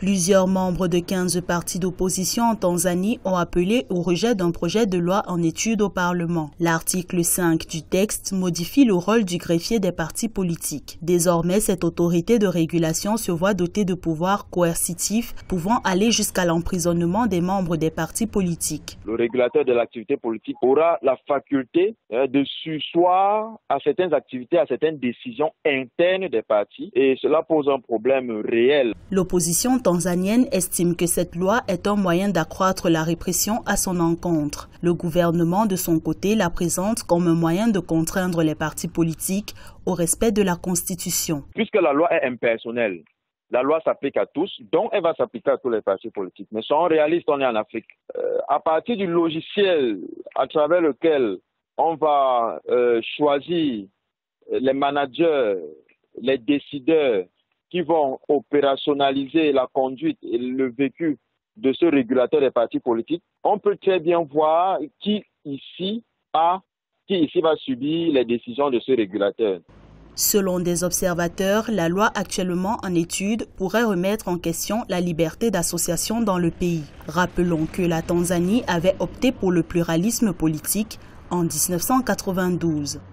Plusieurs membres de 15 partis d'opposition en Tanzanie ont appelé au rejet d'un projet de loi en étude au Parlement. L'article 5 du texte modifie le rôle du greffier des partis politiques. Désormais, cette autorité de régulation se voit dotée de pouvoirs coercitifs pouvant aller jusqu'à l'emprisonnement des membres des partis politiques. Le régulateur de l'activité politique aura la faculté de surseoir à certaines activités, à certaines décisions internes des partis, et cela pose un problème réel. L'opposition tanzanienne estime que cette loi est un moyen d'accroître la répression à son encontre. Le gouvernement, de son côté, la présente comme un moyen de contraindre les partis politiques au respect de la Constitution. Puisque la loi est impersonnelle, la loi s'applique à tous, donc elle va s'appliquer à tous les partis politiques. Mais soyons réalistes, on est en Afrique. À partir du logiciel à travers lequel on va choisir les managers, les décideurs qui vont opérationnaliser la conduite et le vécu de ce régulateur des partis politiques, on peut très bien voir qui ici va subir les décisions de ce régulateur. Selon des observateurs, la loi actuellement en étude pourrait remettre en question la liberté d'association dans le pays. Rappelons que la Tanzanie avait opté pour le pluralisme politique en 1992.